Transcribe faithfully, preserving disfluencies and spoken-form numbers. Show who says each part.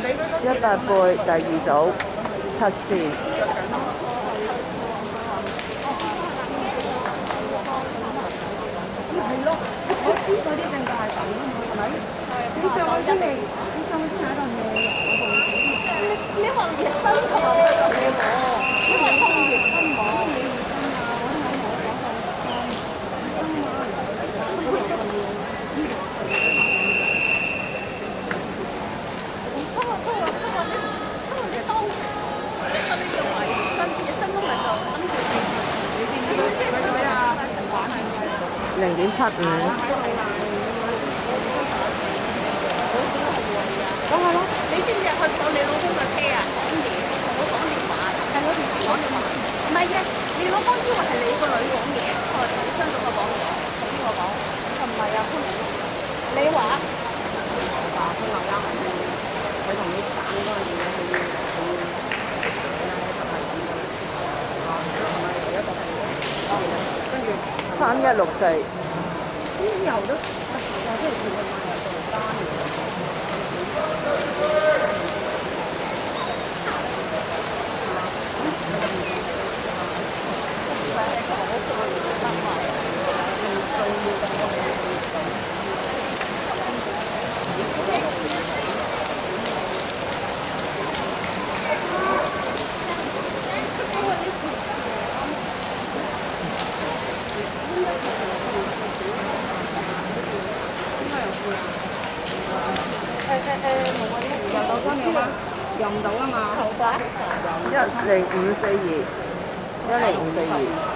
Speaker 1: 一八背第二組七線。
Speaker 2: 係咯，我知嗰啲性格係咁啊嘛，係咪？你上去先嚟，你上去先喺度咩？你你話熱身同埋你就你我，你話通熱身冇，你熱身啊，我都冇冇講過熱身啊，不過不過不過你不過你當特別用埋熱身，熱身都唔係就跟住你你知唔知咩啊？玩係咪？
Speaker 1: 零點七五。
Speaker 2: 講下咯，你知唔知去坐你老公嘅車啊？講嘢，同我講電話，係我電視講電話。唔係嘅，你老公以為係你個女講嘢，我係同你親咗個講嘢，同邊個講？佢唔係啊，潘明。你話？我話潘劉生係佢同你散嗰樣嘢，佢要佢要實係先㗎啦。啊，係咪有一個係？跟住
Speaker 1: 三一六四。
Speaker 2: 之後都又即係佢個買嚟做生意。誒誒誒，冇嗰啲又到三秒嗎？又唔到啊嘛。好啩。
Speaker 1: 一零五四二，一零五四二。